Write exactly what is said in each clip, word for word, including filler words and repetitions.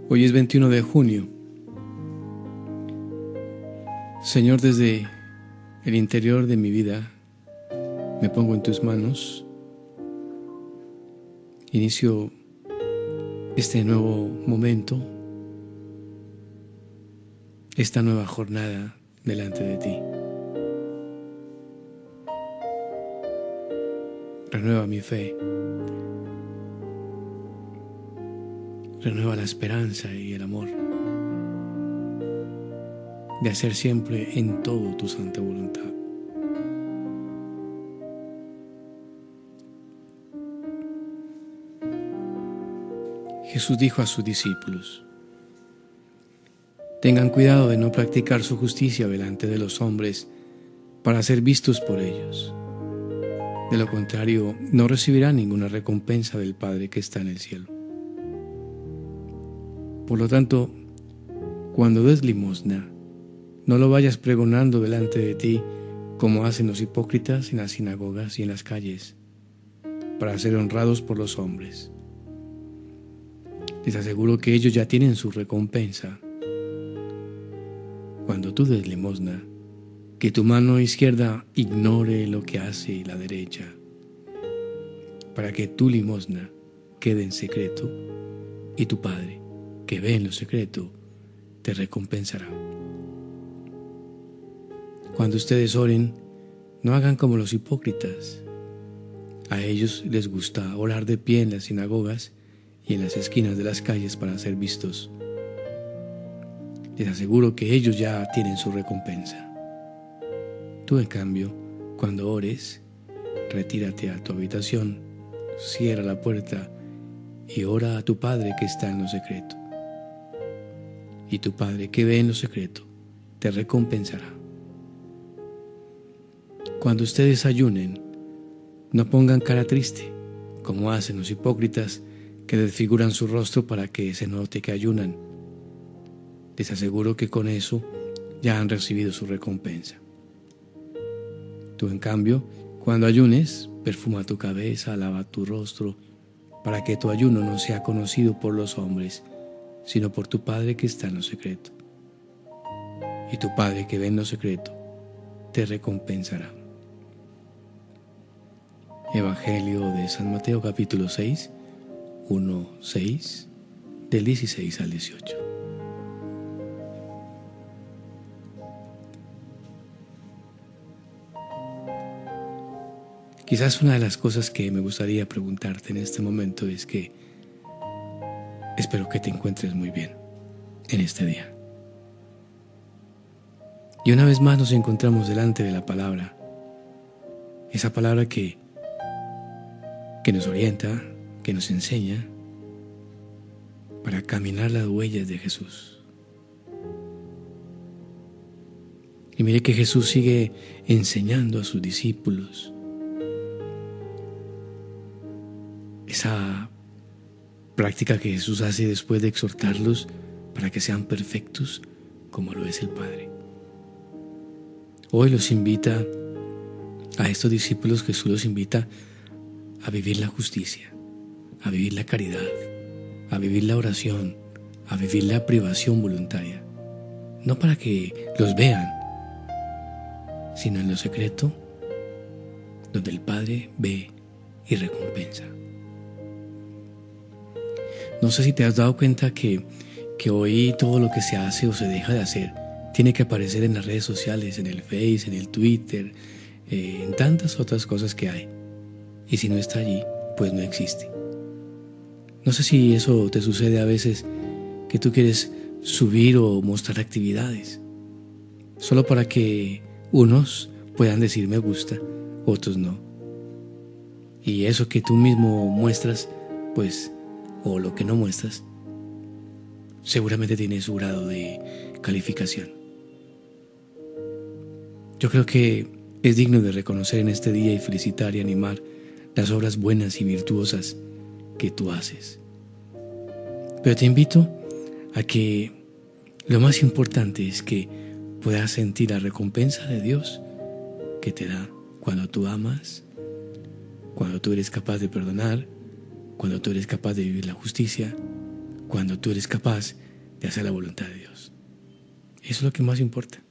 Hoy es veintiuno de junio. Señor, desde el interior de mi vida me pongo en tus manos. Inicio este nuevo momento, esta nueva jornada delante de ti. Renueva mi fe, renueva la esperanza y el amor de hacer siempre en todo tu santa voluntad. Jesús dijo a sus discípulos: tengan cuidado de no practicar su justicia delante de los hombres para ser vistos por ellos. De lo contrario, no recibirán ninguna recompensa del Padre que está en el cielo. Por lo tanto, cuando des limosna, no lo vayas pregonando delante de ti como hacen los hipócritas en las sinagogas y en las calles, para ser honrados por los hombres. Les aseguro que ellos ya tienen su recompensa. Cuando tú des limosna, que tu mano izquierda ignore lo que hace la derecha, para que tu limosna quede en secreto, y tu Padre, que ve en lo secreto, te recompensará. Cuando ustedes oren, no hagan como los hipócritas. A ellos les gusta orar de pie en las sinagogas y en las esquinas de las calles para ser vistos. Les aseguro que ellos ya tienen su recompensa. Tú, en cambio, cuando ores, retírate a tu habitación, cierra la puerta y ora a tu Padre que está en lo secreto. Y tu Padre que ve en lo secreto te recompensará. Cuando ustedes ayunen, no pongan cara triste, como hacen los hipócritas que desfiguran su rostro para que se note que ayunan. Les aseguro que con eso ya han recibido su recompensa. Tú, en cambio, cuando ayunes, perfuma tu cabeza, lava tu rostro, para que tu ayuno no sea conocido por los hombres, sino por tu Padre que está en lo secreto. Y tu Padre que ve en lo secreto te recompensará. Evangelio de San Mateo, capítulo seis, uno, seis, del dieciséis al dieciocho. Quizás una de las cosas que me gustaría preguntarte en este momento es que espero que te encuentres muy bien en este día. Y una vez más nos encontramos delante de la palabra, esa palabra que, que nos orienta, que nos enseña para caminar las huellas de Jesús. Y mire que Jesús sigue enseñando a sus discípulos. Esa práctica que Jesús hace después de exhortarlos para que sean perfectos como lo es el Padre. Hoy los invita a estos discípulos, Jesús los invita a vivir la justicia, a vivir la caridad, a vivir la oración, a vivir la privación voluntaria. No para que los vean, sino en lo secreto, donde el Padre ve y recompensa. No sé si te has dado cuenta que, que hoy todo lo que se hace o se deja de hacer tiene que aparecer en las redes sociales, en el Face, en el Twitter, eh, en tantas otras cosas que hay. Y si no está allí, pues no existe. No sé si eso te sucede a veces, que tú quieres subir o mostrar actividades, solo para que unos puedan decir me gusta, otros no. Y eso que tú mismo muestras, pues, o lo que no muestras, seguramente tiene su grado de calificación. Yo creo que es digno de reconocer en este día y felicitar y animar las obras buenas y virtuosas que tú haces. Pero te invito a que lo más importante es que puedas sentir la recompensa de Dios que te da cuando tú amas, cuando tú eres capaz de perdonar, cuando tú eres capaz de vivir la justicia, cuando tú eres capaz de hacer la voluntad de Dios. Eso es lo que más importa.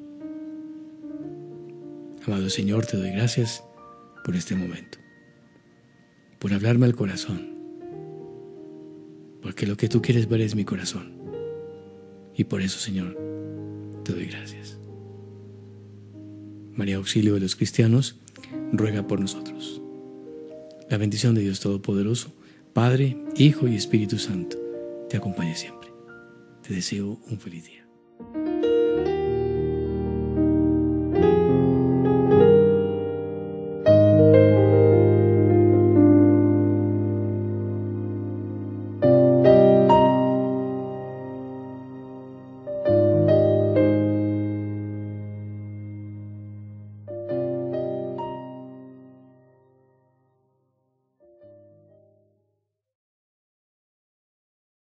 Amado Señor, te doy gracias por este momento, por hablarme al corazón, porque lo que tú quieres ver es mi corazón. Y por eso, Señor, te doy gracias. María Auxilio de los Cristianos, ruega por nosotros. La bendición de Dios Todopoderoso, Padre, Hijo y Espíritu Santo, te acompañe siempre. Te deseo un feliz día.